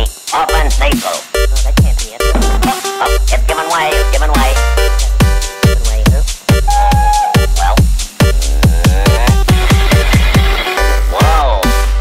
open sequel. Oh, that can't be it. Oh, it's giving way, it's giving way. Giving way who? Well. Whoa.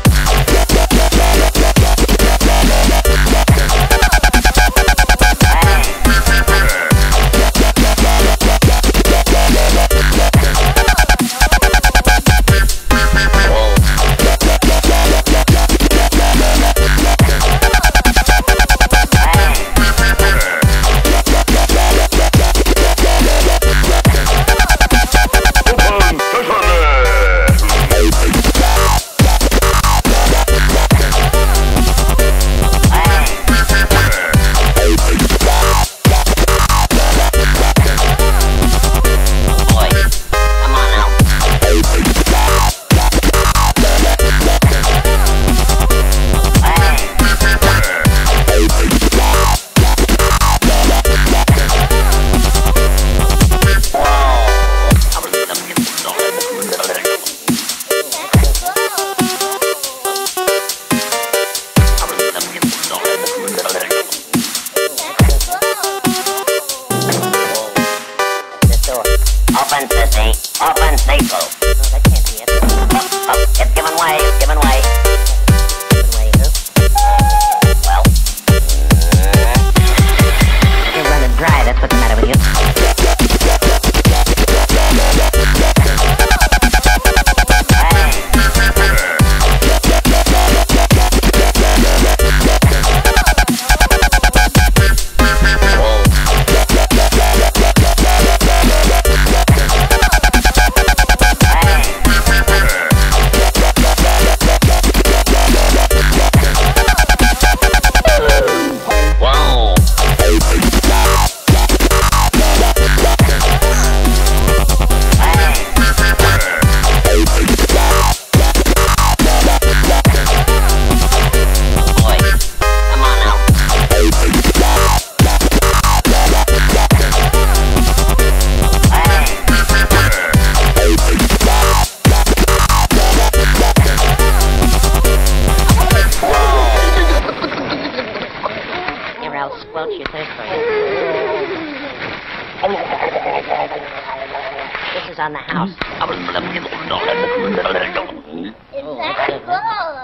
Open sissy, open sequel. Oh, that can't be it. Oh, it's giving way, it's giving way. Giving way who? Well. You're running dry, that's what's the matter with you. I'll squelch your thirst for you. This is on the house. Is that cool?